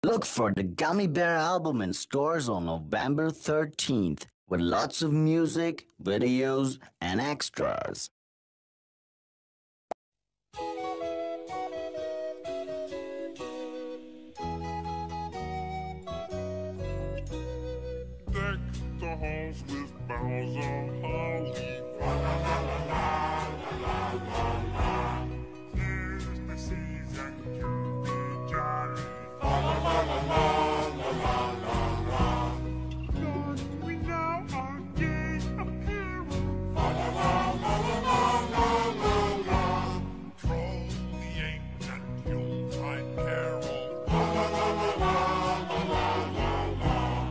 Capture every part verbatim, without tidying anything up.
Look for the Gummy Bear album in stores on November thirteenth with lots of music, videos, and extras. Deck the halls with boughs of holly. La la la la la la la la. Here's the season to be jolly. La la la la la la la la. Don't we now our gay apparel? La la la la la la la la. Troll the ancient Yuletide carol. La la la la la la la la.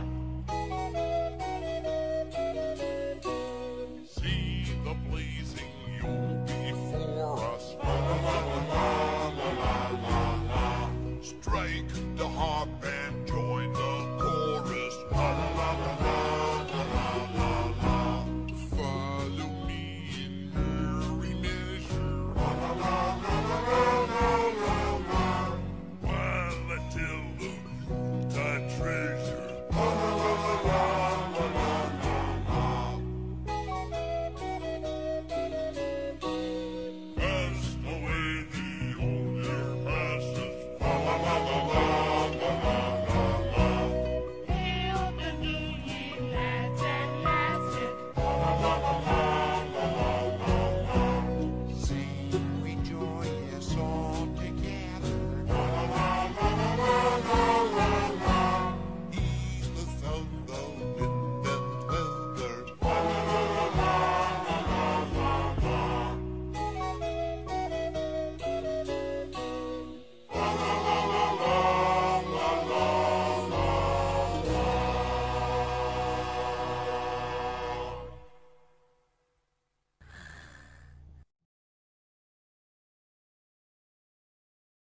See the blazing Yule before us. La la la la la la la la. Strike the harp and join the